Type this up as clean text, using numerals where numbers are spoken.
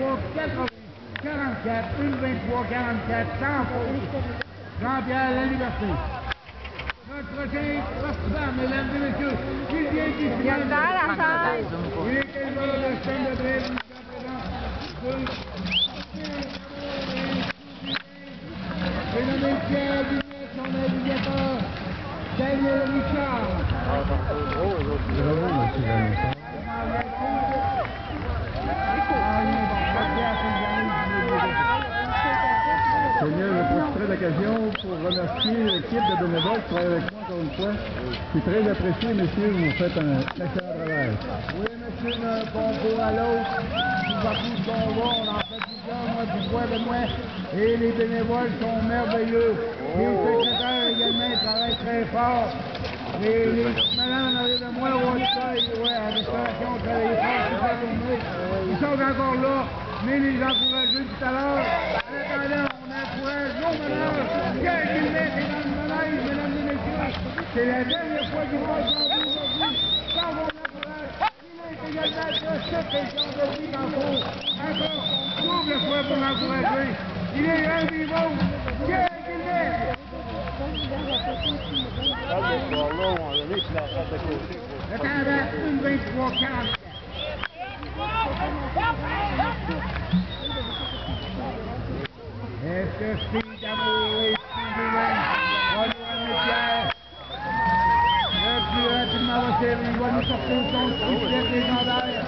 44, 1,23, 44, sans faute. Jean-Pierre La Liberté. Notre prochain participant, mesdames et messieurs, il vient d'ici. Il est 15 heures de chaîne de drill jusqu'à présent. J'ai nommé Pierre Dumais, son navigateur, Daniel Richard. Seigneur, je profiterai de l'occasion pour remercier l'équipe de bénévoles qui travaille avec moi encore une fois. C'est très apprécié, messieurs, vous faites un excellent travail. Oui, monsieur, d'un concours à l'autre, tout partout où on va, on en fait plusieurs, moi, du bois de moi, et les bénévoles sont merveilleux. Les secrétaires également, ils travaillent très fort. Et les malades en arrière de moi, ouais, à la restauration, on travaille fort toute la journée. Ils sont encore là, mais les encourager tout à l'heure. En attendant, on encourage nos malades. Pierre Guillemette est dans le manège, mesdames et messieurs. C'est la dernière fois qu'il passe dans vous aujourd'hui. Quand on encourage, il est également de cette région de Vigancourt. Encore, double fois pour l'encourager. Il est un vivant. Pierre Guillemette. Attendant, 1,23, 44. Est-ce que Steve d'amour et Steve va nous ramener Pierre? Le plus rapidement possible, il va nous sortir son succès légendaire.